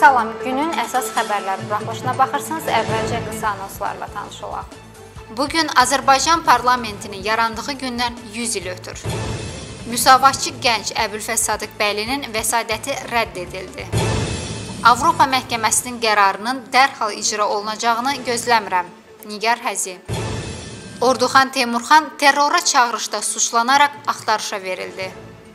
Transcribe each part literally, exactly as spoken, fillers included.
Salam, günün əsas xəbərləri buraxılışına baxırsınız, əvvəlcə qısa anonslarla tanış olaq. Bugün Azərbaycan parlamentinin yarandığı gündən yüz il ötür. Müsavatçı gənc Əbülfəz Sadıqbəylinin vəsadəti rədd edildi. Avropa Məhkəməsinin qərarının dərhal icra olunacağını gözləmirəm. Nigar Həzi. Orduxan Teymurxan terrora çağırışda suçlanaraq axtarışa verildi.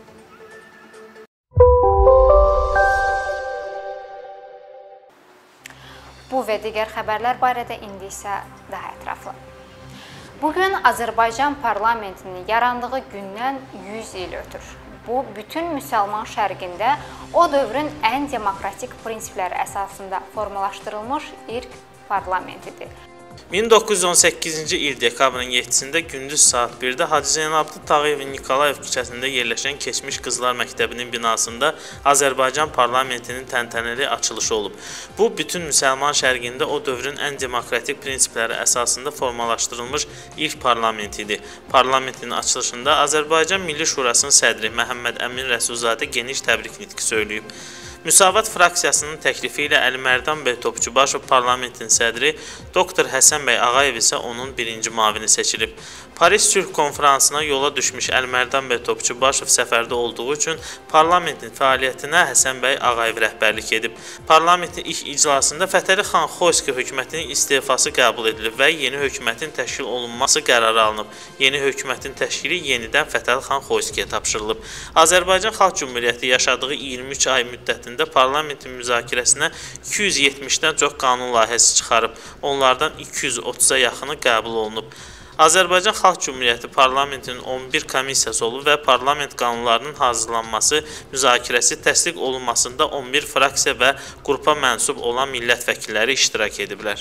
Bu və digər xəbərlər barədə indi isə daha ətraflı. Bugün Azərbaycan parlamentinin yarandığı gündən yüz il ötür. Bu, bütün müsəlman şərqində o dövrün ən demokratik prinsipləri əsasında formalaşdırılmış ilk parlamentidir. min doqquz yüz on səkkizinci il dekabrın yeddisində gündüz saat birdə Hacı Zeynalabdin Tağıyevin Nikolayev küçəsində yerləşən Keçmiş Qızlar Məktəbinin binasında Azərbaycan parlamentinin təntənəli açılışı olub. Bu, bütün müsəlman şərqində o dövrün ən demokratik prinsipləri əsasında formalaşdırılmış ilk parlament idi. Parlamentin açılışında Azərbaycan Milli Şurasının sədri Məhəmməd Əmin Rəsulzadə geniş təbrik nitqi söyləyib. Müsavat fraksiyasının təklifi ilə Əli Mərdan bəy Topçubaşov parlamentin sədri, doktor Həsən bəy Ağayev isə onun birinci müavini seçilib. Paris Sülh konferansına yola düşmüş Əli Mərdan bəy Topçubaşov səfərdə olduğu üçün parlamentin fəaliyyətinə Həsən bəy Ağayev rəhbərlik edib. Parlamentin ilk iclasında Fətəli xan Xoyski hökumətinin istefası qəbul edilib və yeni hökumətin təşkil olunması qərarı alınıb. Yeni hökumətin təşkili yenidən Fətəli xan Xoyskiyə tapşırılıb. Azərbaycan Xalq Cümhuriyyəti yaşadığı iyirmi üç ay müddətində parlamentin müzakirəsinə iki yüz yetmişdən çox qanun layihəsi çıxarıb. Onlardan iki yüz otuza yaxını qəbul olunub. Azərbaycan Xalq Cümhuriyyəti parlamentinin on bir komissiyası olub və parlament qanunlarının hazırlanması, müzakirəsi, təsdiq olunmasında on bir fraksiya və qrupa mənsub olan millət vəkilləri iştirak ediblər.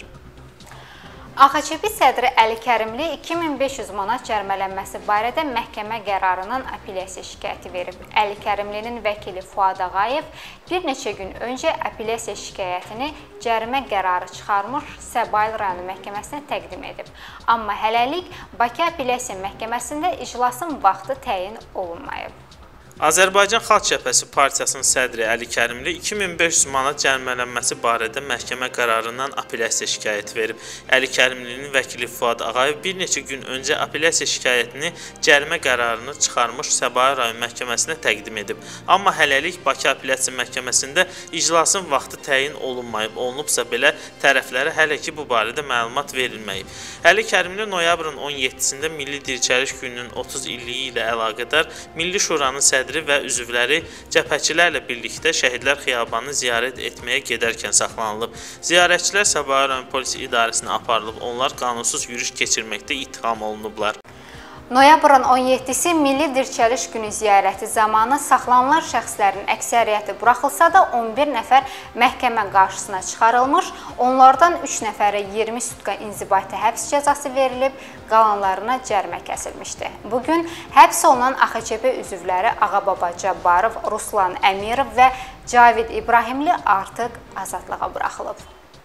A X C B sədri Əli Kərimli iki min beş yüz manat cərimələnməsi barədə məhkəmə qərarının apellyasiya şikayəti verib. Əli Kərimlinin vəkili Fuad Ağayev bir neçə gün öncə apellyasiya şikayətini cərimə qərarı çıxarmış Səbail rayonu məhkəməsinə təqdim edib. Amma hələlik Bakı Apellyasiya Məhkəməsində iclasın vaxtı təyin olunmayıb. Azərbaycan Xalq Cəbhəsi Partiyasının sədri Əli Kərimli iki min beş yüz manat cərimələnməsi barədə məhkəmə qərarından apellyasiya şikayəti verib. Əli Kərimlinin vəkili Fuad Ağayev bir neçə gün öncə apellyasiya şikayətini cərimə qərarını çıxarmış Səbail rayon məhkəməsinə təqdim edib. Amma hələlik Bakı Apellyasiya Məhkəməsində iclasın vaxtı təyin olunmayıb. Olunubsa belə tərəflərə hələ ki bu barədə məlumat verilməyib. Əli Kərimli noyabrın on yeddisində Milli Dirçəliş gününün otuz illiyi ilə əlaqədar Milli Şuranın sədri və üzvləri cəbhəçilərlə birlikdə Şəhidlər Xiyabanını ziyarət etməyə gedərkən saxlanılıb. Ziyarətçilər Səbail rayon polis idarəsinə aparılıb. Onlar qanunsuz yürüş keçirməkdə ittiham olunublar. Noyabrın on yeddisi Milli Dirçəliş günü ziyarəti zamanı saxlanılan şəxslərin əksəriyyəti buraxılsa da on bir nəfər məhkəmə qarşısına çıxarılmış, onlardan üç nəfərə iyirmi sutka inzibati həbs cəzası verilib, qalanlarına cərimə kəsilmişdi. Bugün həbs olunan A X C B üzvləri Ağababa Cabbarov, Ruslan Əmirov və Cavid İbrahimli artıq azadlığa buraxılıb.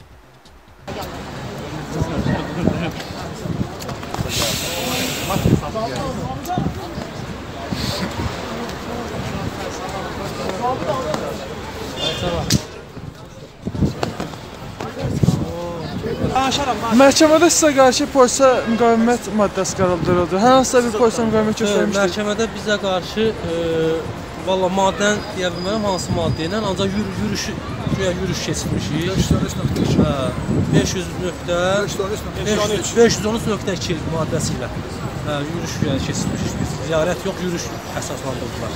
Məhkəmədə sizə qarşı polisə müqavimət maddəsi qaldırıldı. Hər hansısa bir polisə müqavimət göstərmişdir. Məhkəmədə bizə qarşı valla maddəni deyə bilmərəm hansı maddə ilə, ancaq yürüyüş yürüyüş keçirmişik. beş yüz on üç nöqtə iki maddəsi ilə yürüyüş keçirmişik biz. Ziyarət yox, yürüyüş əsaslandırdılar.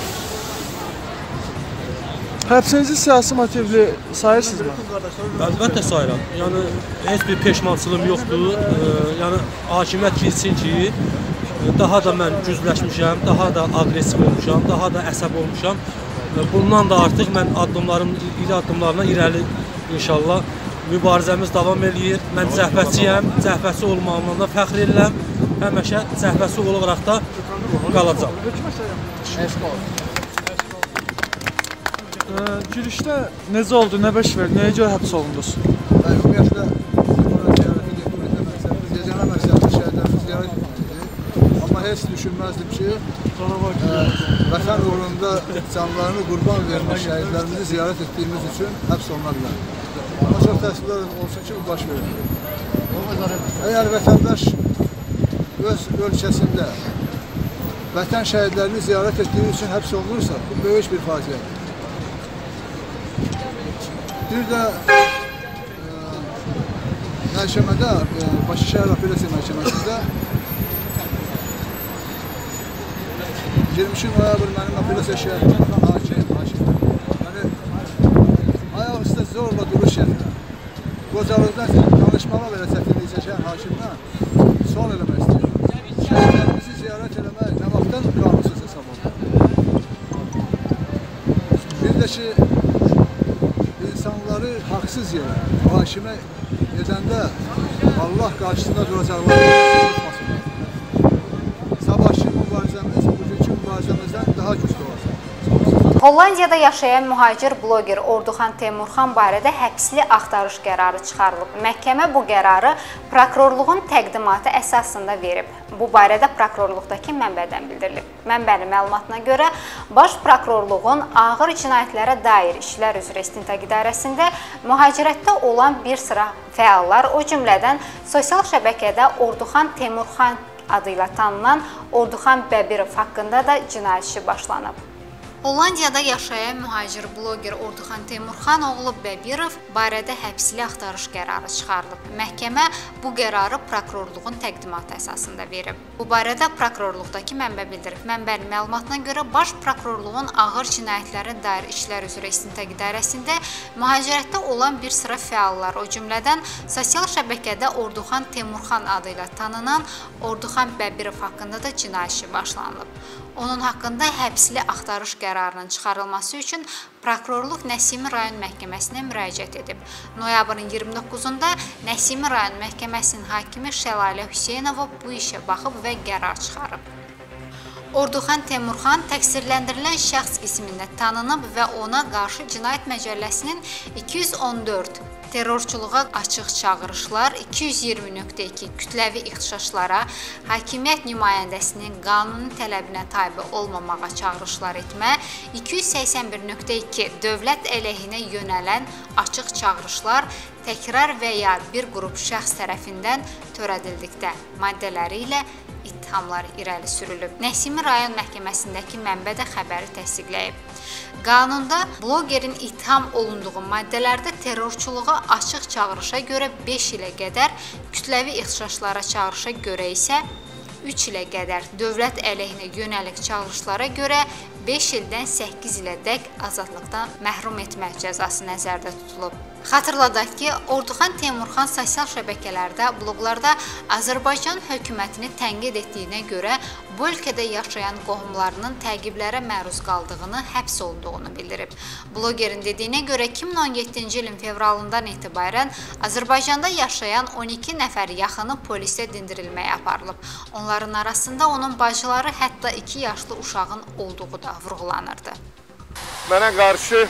Həbsinizi siyasi motivli sayırsınızmı? Əlbəttə sayıram. Yəni, heç bir peşmançılığım yoxdur. Yəni, hakimiyyət bilsin ki, daha da mən gücləşmişəm, daha da aqressiv olmuşam, daha da əsəb olmuşam. Bundan da artıq mən addımlarım, iri addımlarına irəli inşallah mübarizəmiz davam eləyir. Mən cəhbətçiyəm, cəhbətçi olmağımdan da fəxr edirəm. Həmişə cəhbətçi olaraq da qalacaq. Yürüyüşdə necə oldu, nə bəş verdi, nəyə görə həbs olundunuz? Ümumiyyətlə, gecələr məqsədli şəhidlərimiz ziyarət edildi. Amma heç düşünməzdim ki, vətən uğrunda canlarını qurban vermiş şəhidlərimizi ziyarət etdiyimiz üçün həbs oluna bilər. Amma çox təəssüflər olsun ki, bu baş verir. Əgər vətəndaş öz ölkəsində vətən şəhidlərini ziyarət etdiyi üçün həbs olunursa, bu böyük bir faciədir. Bir də məhkəmədə, Bakı Şəhər Apellyasiya Məhkəməsində iyirmi iki noyabr mənim apellyasiya şəhərim, hakim, hakim. Yəni, ayaq üstə zorla duruş yerində. Qocalıqdan danışmağa belə çətinlik çəkən hakimdən sual eləmək istəyirəm. Şəhidlərimizi ziyarət eləmək nə vaxtdan qanunsuz hesab olunur? Bir də ki, insanları haqsız yerə, hakimə edəndə Allah qarşısında duracaqlar unutmasınlar. Sabahki mübarizəmiz bugünkü mübarizəmizdən daha güclü olacaq. Hollandiyada yaşayan mühacir bloger Orduxan Teymurxan barədə həbsli axtarış qərarı çıxarılıb. Məhkəmə bu qərarı prokurorluğun təqdimatı əsasında verib. Bu barədə prokurorluqdakı mənbədən bildirilib. Mənbənin məlumatına görə Baş Prokurorluğun ağır cinayətlərə dair işlər üzrə istintaq idarəsində mühacirətdə olan bir sıra fəallar, o cümlədən sosial şəbəkədə Orduxan Teymurxan adı ilə tanınan Orduxan Bəbirov haqqında da cinayət işi başlanıb. Hollandiyada yaşayan mühacir bloger Orduxan Teymurxan oğlu Bəbirov barədə həbsli axtarış qərarı çıxarılıb. Məhkəmə bu qərarı prokurorluğun təqdimatı əsasında verib. Bu barədə prokurorluqdakı mənbə bildirib. Mənbənin məlumatına görə Baş Prokurorluğun ağır cinayətlərə dair işlər üzrə istintaq idarəsində mühacirətdə olan bir sıra fəallar, o cümlədən sosial şəbəkədə Orduxan Teymurxan adı ilə tanınan Orduxan Bəbirov haqqında da cinayət işi başlanılıb. Onun haqqında həbsli axtarış qərarının çıxarılması üçün prokurorluq Nəsimi rayon məhkəməsinə müraciət edib. Noyabrın iyirmi doqquzunda Nəsimi rayon məhkəməsinin hakimi Şəlalə Hüseynova bu işə baxıb və qərar çıxarıb. Orduxan Teymurxan təqsirləndirilən şəxs qismində tanınıb və ona qarşı Cinayət Məcəlləsinin iki yüz on dörd terrorçuluğa açıq çağırışlar, iki yüz iyirmi nöqtə iki kütləvi ixtişaşlara, hakimiyyət nümayəndəsinin qanuni tələbinə tabe olmamağa çağırışlar etmə, iki yüz səksən bir nöqtə iki dövlət əleyhinə yönələn açıq çağırışlar təkrar və ya bir qrup şəxs tərəfindən törədildikdə maddələri ilə ittihamlar irəli sürülüb. Nəsimi rayon məhkəməsindəki mənbə də xəbəri təsdiqləyib. Qanunda blogerin ittiham olunduğu maddələrdə terrorçuluğa açıq çağırışa görə beş ilə qədər, kütləvi ixtişaşlara çağırışa görə isə üç ilə qədər, dövlət əleyhinə yönəlik çağırışlara görə beş ildən səkkiz ilə dək azadlıqdan məhrum etmə cəzası nəzərdə tutulub. Xatırladaq ki, Orduxan Teymurxan sosial şəbəkələrdə, bloqlarda Azərbaycan hökumətini tənqid etdiyinə görə bu ölkədə yaşayan qohumlarının təqiblərə məruz qaldığını, həbs olunduğunu bildirib. Blogerin dediyinə görə iki min on yeddinci ilin fevralından etibarən Azərbaycanda yaşayan on iki nəfər yaxını polisdə dindirilməyə aparılıb. Onların arasında onun bacıları, hətta iki yaşlı uşağın olduğu da vurğulanırdı. Mənə qarşı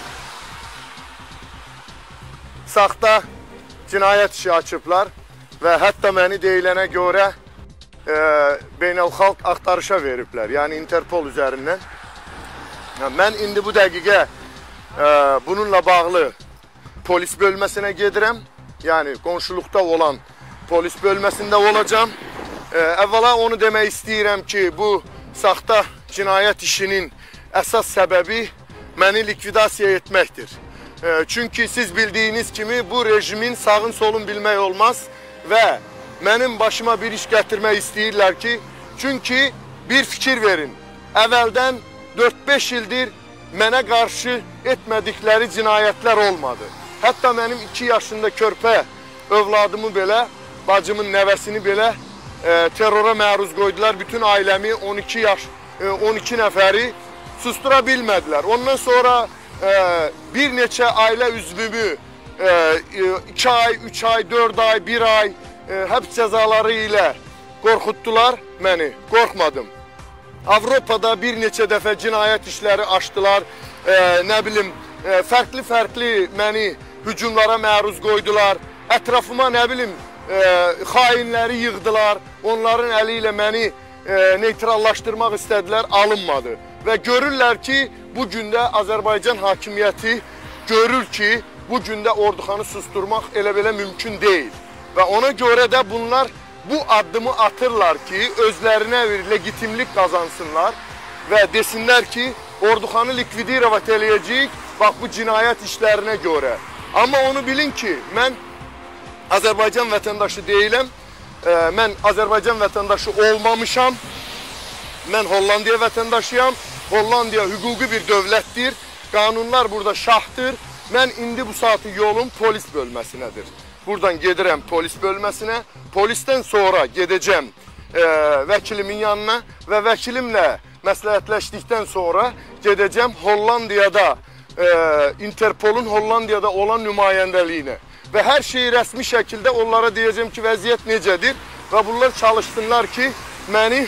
saxta cinayət işi açıblar və hətta məni deyilənə görə e, beynəlxalq axtarışa veriblər, yəni Interpol üzərindən. Mən indi bu dəqiqə e, bununla bağlı polis bölməsinə gedirəm, yəni qonşuluqda olan polis bölməsində olacam. E, əvvəla onu demək istəyirəm ki, bu saxta cinayət işinin əsas səbəbi məni likvidasiya etməkdir. Çünki siz bildiyiniz kimi bu rejimin sağın solun bilmək olmaz və mənim başıma bir iş gətirmək istəyirlər ki, çünki bir fikir verin, əvvəldən dörd beş ildir mənə qarşı etmədikləri cinayətlər olmadı. Hətta mənim iki yaşında körpə övladımı belə, bacımın nəvəsini belə e, terrora məruz qoydular. Bütün ailəmi on iki yaş, e, on iki nəfəri sustura bilmədilər. Ondan sonra Ee, bir neçə ailə üzvümü iki ay, üç ay, dörd ay, bir ay e, həbs cəzaları ilə qorxutdular məni, qorxmadım. Avropada bir neçə dəfə cinayət işləri açdılar, e, nə bilim, e, fərqli-fərqli məni hücumlara məruz qoydular, ətrafıma nə bilim, e, xainləri yığdılar, onların əli ilə məni e, neytrallaşdırmaq istədilər, alınmadı. Və görürlər ki, bu gündə Azərbaycan hakimiyyəti görür ki, bu gündə Orduxanı susturmaq elə belə mümkün deyil. Və ona görə də bunlar bu addımı atırlar ki, özlərinə bir legitimlik qazansınlar və desinlər ki, Orduxanı likvidirovat eləyəcəyik, bax bu cinayət işlərinə görə. Amma onu bilin ki, mən Azərbaycan vətəndaşı deyiləm, mən Azərbaycan vətəndaşı olmamışam, mən Hollandiya vətəndaşıyam, Hollandiya hüquqi bir dövlətdir, qanunlar burada şahdır, mən indi bu saatı yolum polis bölməsinədir. Buradan gedirəm polis bölməsinə, polisdən sonra gedəcəm e, vəkilimin yanına və vəkilimlə məsləhətləşdikdən sonra gedəcəm Hollandiyada, e, Interpolun Hollandiyada olan nümayəndəliyinə. Və hər şeyi rəsmi şəkildə onlara deyəcəm ki, vəziyyət necədir və bunlar çalışsınlar ki, məni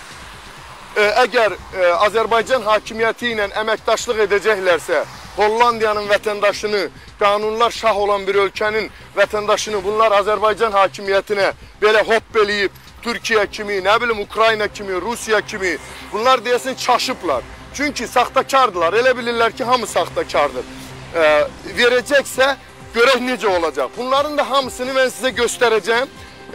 e, əgər e, Azərbaycan hakimiyyəti ilə əməkdaşlıq edəcəklərsə, Hollandiyanın vətəndaşını, qanunlar şah olan bir ölkənin vətəndaşını bunlar Azərbaycan hakimiyyətinə belə hopp eləyib, Türkiyə kimi, nə bilim Ukrayna kimi, Rusiya kimi bunlar deyəsin çaşıblar. Çünki saxtakardırlar, elə bilirlər ki, hamı saxtakardır. E, verəcəksə, görək necə olacaq. Bunların da hamısını mən sizə göstərəcəm.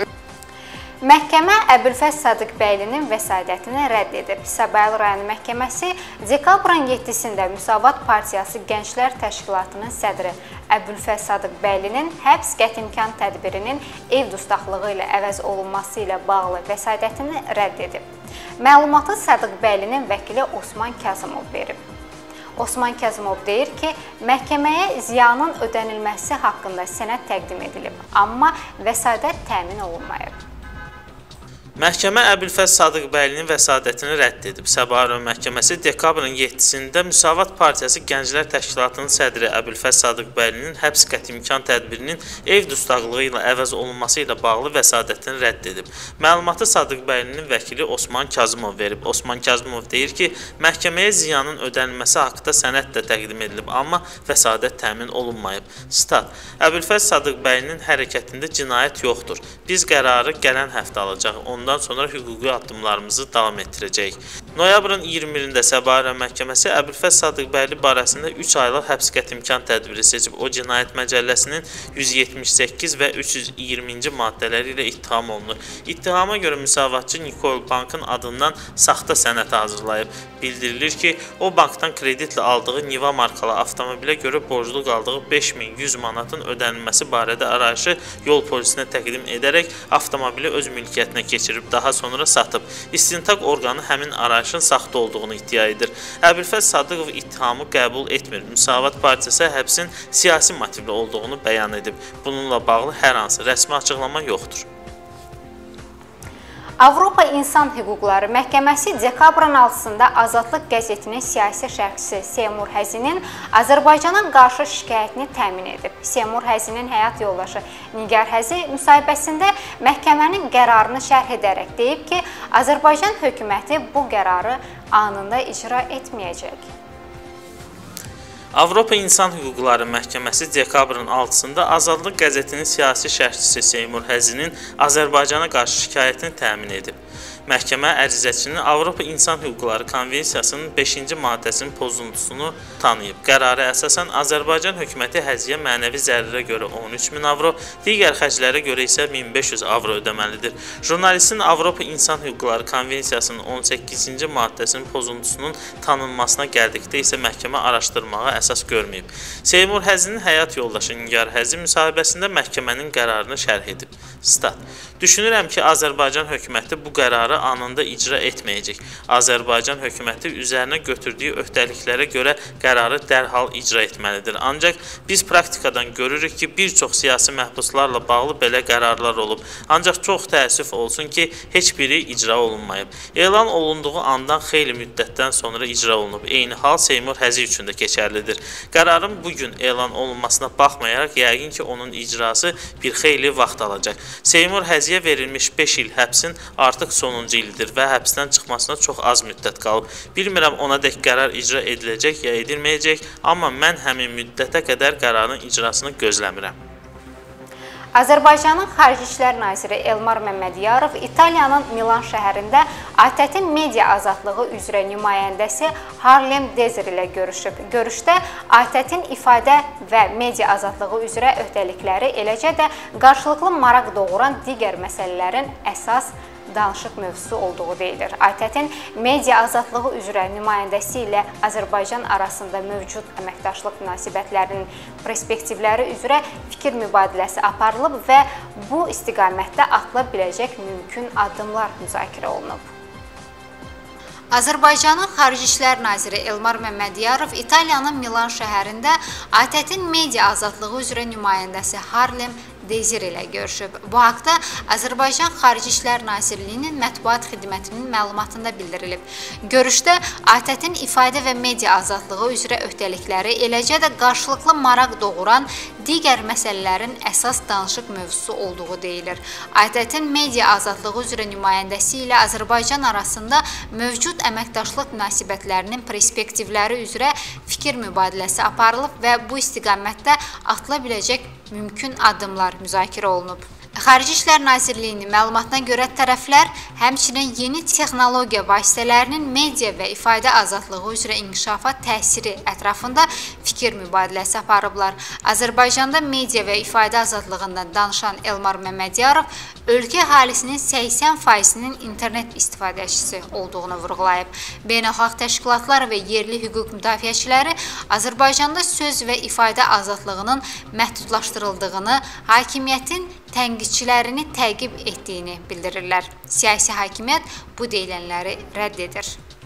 Məhkəmə Əbülfəz Sadıqbəylinin vəsadətini rədd edib. Səbail rayon məhkəməsi dekabrın yeddisində Müsavat Partiyası Gənclər Təşkilatının sədri Əbülfəz Sadıqbəylinin həbs qətimkan tədbirinin ev dustaqlığı ilə əvəz olunması ilə bağlı vəsadətini rədd edib. Məlumatı Sadıqbəylinin vəkili Osman Kazımov verib. Osman Kazımov deyir ki, məhkəməyə ziyanın ödənilməsi haqqında sənəd təqdim edilib, amma vəsadət təmin olunmayıb. Məhkəmə Əbülfəz Sadıqbəylinin vəsadətini rədd edib. Səbail rayon məhkəməsi dekabrın yeddisində Müsavat Partiyası Gənclər Təşkilatının sədri Əbülfəz Sadıqbəylinin həbs qətimkan tədbirinin ev dustaqlığı ilə əvəz olunması ilə bağlı vəsadətini rədd edib. Məlumatı Sadıqbəylinin vəkili Osman Kazımov verib. Osman Kazımov deyir ki, məhkəməyə ziyanın ödənilməsi haqqında sənəd də təqdim edilib, amma vəsadət təmin olunmayıb. Stat: Əbülfəz Sadıqbəylinin hərəkətində cinayət yoxdur. Biz qərarı gələn həftə alacaq. Ondan sonra hüquqi addımlarımızı davam etdirəcəyik. Noyabrın iyirmi birində Səbail rayon məhkəməsi Əbülfəz Sadıqbəyli barəsində üç aylıq həbs qətimkan tədbiri seçib. O, Cinayət Məcəlləsinin yüz yetmiş səkkiz və üç yüz iyirminci maddələri ilə ittiham olunur. İttihama görə müsavatçı Nikol bankın adından saxta sənəd hazırlayıb. Bildirilir ki, o bankdan kreditlə aldığı Niva markalı avtomobilə görə borclu qaldığı beş min yüz manatın ödənilməsi barədə arayışı yol polisinə təqdim edərək avtomobili öz mülkiyyətinə keçirib, daha sonra satıb. İstintaq orqanı həmin arayışın saxta olduğunu iddia edir. Əbülfəz Sadıqov ittihamı qəbul etmir. Müsavat Partiyası həbsin siyasi motivli olduğunu bəyan edib. Bununla bağlı hər hansı rəsmi açıqlama yoxdur. Avropa İnsan Hüquqları Məhkəməsi dekabrın altısında Azadlıq qəzetinin siyasi şərhçisi Seymur Həzinin Azərbaycana qarşı şikayətini təmin edib. Seymur Həzinin həyat yoldaşı Nigar Həzi müsahibəsində məhkəmənin qərarını şərh edərək deyib ki, Azərbaycan hökuməti bu qərarı anında icra etməyəcək. Avropa İnsan Hüquqları Məhkəməsi dekabrın altısında Azadlıq qəzetinin siyasi şərhçisi Seymur Həzinin Azərbaycana qarşı şikayətini təmin edib. Məhkəmə ərizəçinin Avropa İnsan Hüquqları Konvensiyasının beşinci maddəsinin pozuntusunu tanıyıb. Qərara əsasən Azərbaycan hökuməti Həziyə mənəvi zərərə görə on üç min avro, digər xərclərə görə isə min beş yüz avro ödəməlidir. Jurnalistin Avropa İnsan Hüquqları Konvensiyasının on səkkizinci maddəsinin pozuntusunun tanınmasına gəldikdə isə məhkəmə araşdırmağa əsas görməyib. Seymur Həzinin həyat yoldaşı Nigar Həzi müsahibəsində məhkəmənin qərarını şərh edib. Stat: Düşünürəm ki, Azərbaycan hökuməti bu qərarı anında icra etməyəcək. Azərbaycan hökuməti üzərinə götürdüyü öhdəliklərə görə qərarı dərhal icra etməlidir. Ancaq biz praktikadan görürük ki, bir çox siyasi məhbuslarla bağlı belə qərarlar olub. Ancaq çox təəssüf olsun ki, heç biri icra olunmayıb. Elan olunduğu andan xeyli müddətdən sonra icra olunub. Eyni hal Seymur Həzi üçün də keçərlidir. Qərarın bugün elan olunmasına baxmayaraq, yəqin ki, onun icrası bir xeyli vaxt alacaq. Seymur Həziyə verilmiş beş il həbsin artıq sonuncu ildir və həbsdən çıxmasına çox az müddət qalıb. Bilmirəm ona dək qərar icra ediləcək ya edilməyəcək, amma mən həmin müddətə qədər qərarın icrasını gözləmirəm. Azərbaycanın Xarici İşlər Naziri Elmar Məmmədiyarov İtaliyanın Milan şəhərində ATƏT-in media azadlığı üzrə nümayəndəsi Harlem Dezer ilə görüşüb. Görüşdə ATƏT-in ifadə və media azadlığı üzrə öhdəlikləri, eləcə də qarşılıqlı maraq doğuran digər məsələlərin əsas danışıq mövzusu olduğu deyilir. ATƏT-in media azadlığı üzrə nümayəndəsi ilə Azərbaycan arasında mövcud əməkdaşlıq münasibətlərinin perspektivləri üzrə fikir mübadiləsi aparılıb və bu istiqamətdə atıla biləcək mümkün addımlar müzakirə olunub. Azərbaycanın Xarici İşlər Naziri Elmar Məmmədiyarov İtaliyanın Milan şəhərində ATƏT-in media azadlığı üzrə nümayəndəsi Harlem Dezer ilə görüşüb. Bu haqda Azərbaycan Xarici İşlər Nazirliyinin mətbuat xidmətinin məlumatında bildirilib. Görüşdə ATƏT-in ifadə və media azadlığı üzrə öhdəlikləri, eləcə də qarşılıqlı maraq doğuran digər məsələlərin əsas danışıq mövzusu olduğu deyilir. ATƏT-in media azadlığı üzrə nümayəndəsi ilə Azərbaycan arasında mövcud əməkdaşlıq münasibətlərinin perspektivləri üzrə fikir mübadiləsi aparılıb və bu istiqamətdə atıla biləcək mümkün addımlar müzakirə olunub. Xarici İşlər Nazirliyinin məlumatına görə tərəflər həmçinin yeni texnologiya vasitələrinin media və ifadə azadlığı üzrə inkişafa təsiri ətrafında fikir mübadiləsi aparıblar. Azərbaycanda media və ifadə azadlığından danışan Elmar Məmmədiyarov ölkə əhalisinin səksən faizinin internet istifadəçisi olduğunu vurğulayıb. Beynəlxalq təşkilatlar və yerli hüquq müdafiəçiləri Azərbaycanda söz və ifadə azadlığının məhdudlaşdırıldığını, hakimiyyətin tənqidçilərini təqib etdiyini bildirirlər. Siyasi hakimiyyət bu deyilənləri rədd edir.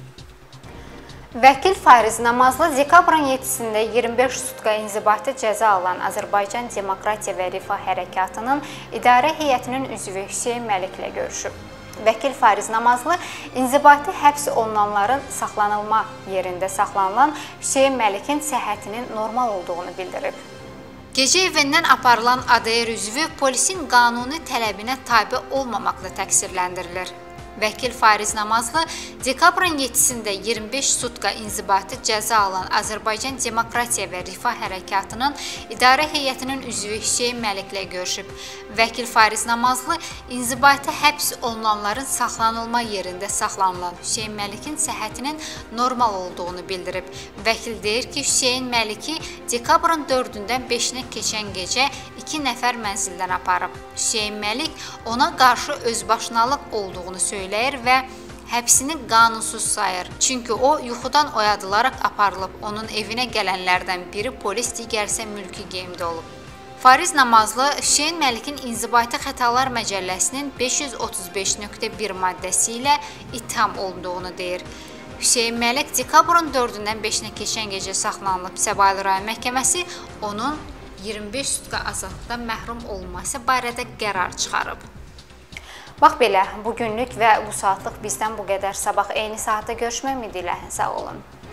Vəkil Fariz Namazlı dekabrın yeddisində iyirmi beş sutka inzibati cəza alan Azərbaycan Demokratiya və Rifah Hərəkatının idarə heyətinin üzvü Hüseyn Məliklə görüşüb. Vəkil Fariz Namazlı inzibati həbs olunanların saxlanılma yerində saxlanılan Hüseyn Məlikin səhhətinin normal olduğunu bildirib. Gecə evindən aparılan A D R üzvü polisin qanuni tələbinə tabe olmamaqla təqsirləndirilir. Vəkil Fariz Namazlı dekabrın yeddisində iyirmi beş sutka inzibati cəza alan Azərbaycan Demokratiya və Rifah Hərəkatının idarə heyətinin üzvü Hüseyn Məliklə görüşüb. Vəkil Fariz Namazlı inzibati həbs olunanların saxlanılma yerində saxlanılan Hüseyn Məlikin səhhətinin normal olduğunu bildirib. Vəkil deyir ki, Hüseyn Məliki dekabrın dördündən beşinə keçən gecə iki nəfər mənzildən aparıb. Hüseyn Məlik ona qarşı özbaşınalıq olduğunu söyləyir və həbsini qanunsuz sayır. Çünki o yuxudan oyadılaraq aparılıb. Onun evinə gələnlərdən biri polis, digər isə mülki geyimdə olub. Fariz Namazlı Hüseyn Məlikin İnzibati Xətalar Məcəlləsinin beş yüz otuz beş nöqtə bir maddəsi ilə ittiham olunduğunu deyir. Hüseyn Məlik dekabrın dördündən beşinə keçən gecə saxlanılıb. Səbail rayon məhkəməsi onun iyirmi beş sutka azadlıqdan məhrum olunması barədə qərar çıxarıb. Bax belə, bugünlük və bu saatlıq bizdən bu qədər. Sabah eyni saatda görüşmək ümidi ilə sağ olun.